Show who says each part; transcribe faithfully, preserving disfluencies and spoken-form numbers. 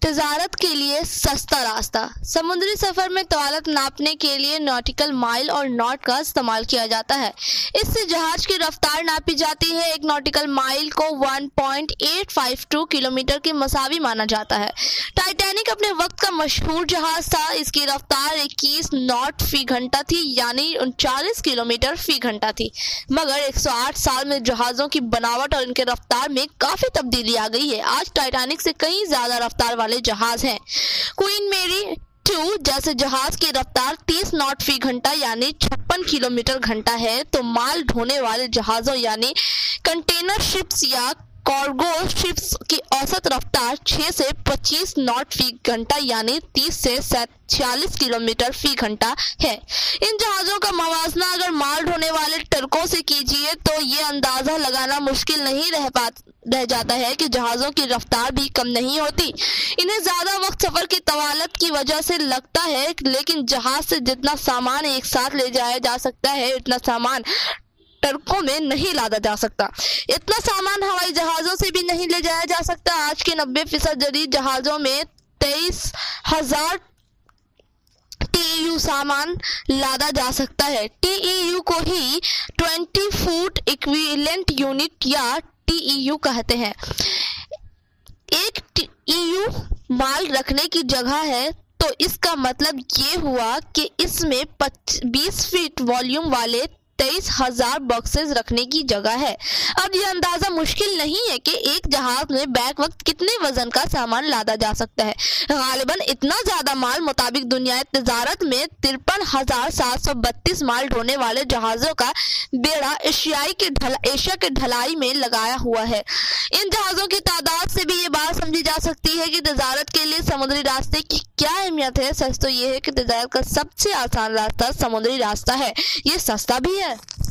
Speaker 1: तजारत के लिए सस्ता रास्ता। समुद्री सफर में तवालत नापने के लिए नॉटिकल माइल और नॉट का इस्तेमाल किया जाता है। इससे जहाज की रफ्तार नापी जाती है। एक नॉटिकल माइल को एक पॉइंट आठ पाँच दो किलोमीटर के मसावी माना जाता है। टाइटैनिक अपने वक्त का मशहूर जहाज था। इसकी रफ्तार इक्कीस नॉट फी घंटा थी, यानी उनचालीस किलोमीटर फी घंटा थी। मगर एक सौ आठ साल में जहाजों की बनावट और इनके रफ्तार में काफी तब्दीली आ गई है। आज टाइटैनिक से कई ज्यादा रफ्तार वाले जहाज हैं। क्वीन मेरी टू जैसे जहाज की रफ्तार तीस नॉट फी घंटा यानी छप्पन किलोमीटर घंटा है, तो माल ढोने वाले जहाजों यानी कंटेनर शिप्स या कार्गो शिप्स की औसत रफ्तार छह से पच्चीस नॉट फी घंटा यानी तीस से छियालीस किलोमीटर फी घंटा है। इन जहाजों का मवाजना अगर माल ढोने वाले ट्रकों से कीजिए तो ये अंदाजा लगाना मुश्किल नहीं रह पा रह जाता है कि जहाजों की रफ्तार भी कम नहीं होती। इन्हें ज्यादा वक्त सफर की तवालत की वजह से लगता है, लेकिन जहाज से जितना सामान एक साथ ले जाया जा सकता है उतना सामान ट्रकों में नहीं लादा जा सकता। इतना सामान हवाई जहाजों से भी नहीं ले जाया जा सकता। आज के नब्बे फीसद जदीद जहाजों में तेईस हजार टीईयू सामान लादा जा सकता है। टीईयू को ही ट्वेंटी फुट इक्विवेलेंट यूनिट या टीईयू कहते हैं। एक टीईयू माल रखने की जगह है, तो इसका मतलब ये हुआ कि इसमें बीस फीट वॉल्यूम वाले तेईस हजार बॉक्सेस रखने की जगह है। अब यह अंदाजा मुश्किल नहीं है कि एक जहाज में बैक वक्त कितने वजन का सामान लादा जा सकता है। गालिबन इतना ज्यादा माल मुताबिक दुनिया तजारत में तिरपन हजार सात सौ बत्तीस माल ढोने वाले जहाजों का बेड़ा एशियाई के ढला एशिया के ढलाई में लगाया हुआ है। इन जहाजों की तादाद से भी ये बात समझी जा सकती है कि तजारत के लिए समुद्री रास्ते की क्या अहमियत है। सच तो ये है कि तजारत का सबसे आसान रास्ता समुद्री रास्ता है। ये सस्ता भी है।